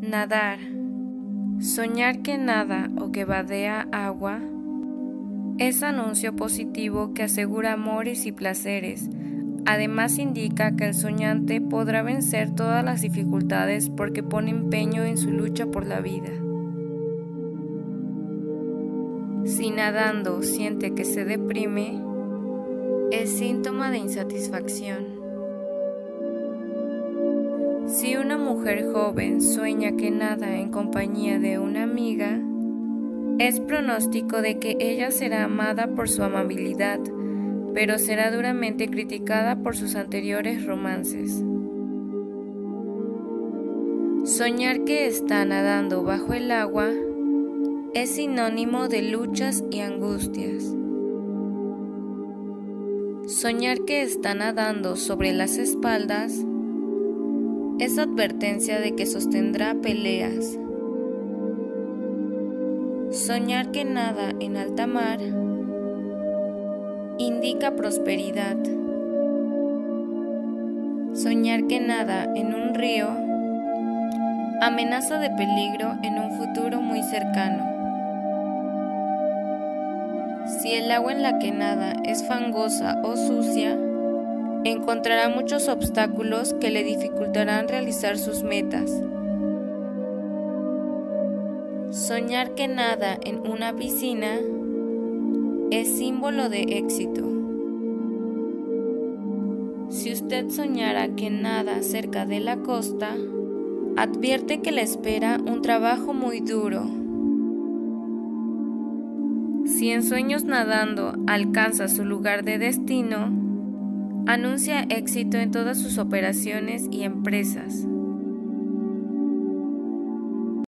Nadar. Soñar que nada o que vadea agua es anuncio positivo que asegura amores y placeres. Además indica que el soñante podrá vencer todas las dificultades porque pone empeño en su lucha por la vida. Si nadando siente que se deprime, es síntoma de insatisfacción. Si una mujer joven sueña que nada en compañía de una amiga, es pronóstico de que ella será amada por su amabilidad, pero será duramente criticada por sus anteriores romances. Soñar que está nadando bajo el agua es sinónimo de luchas y angustias. Soñar que está nadando sobre las espaldas es advertencia de que sostendrá peleas. Soñar que nada en alta mar indica prosperidad. Soñar que nada en un río amenaza de peligro en un futuro muy cercano. Si el agua en la que nada es fangosa o sucia, encontrará muchos obstáculos que le dificultarán realizar sus metas. Soñar que nada en una piscina es símbolo de éxito. Si usted soñara que nada cerca de la costa, advierte que le espera un trabajo muy duro. Si en sueños nadando alcanza su lugar de destino, anuncia éxito en todas sus operaciones y empresas.